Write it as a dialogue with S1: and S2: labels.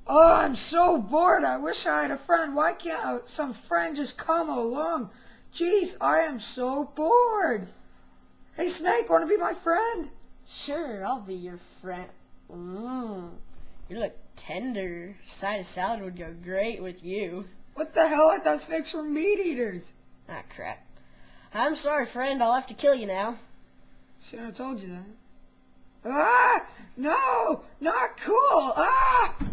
S1: Oh, I'm so bored. I wish I had a friend. Why can't some friend just come along? Jeez, I am so bored. Hey, Snake, want to be my friend?
S2: Sure, I'll be your friend. You look tender. A side of salad would go great with you.
S1: What the hell? I thought snakes were meat eaters.
S2: Ah, crap. I'm sorry, friend. I'll have to kill you now.
S1: Shouldn't have told you that. Ah! No! Not cool! Ah!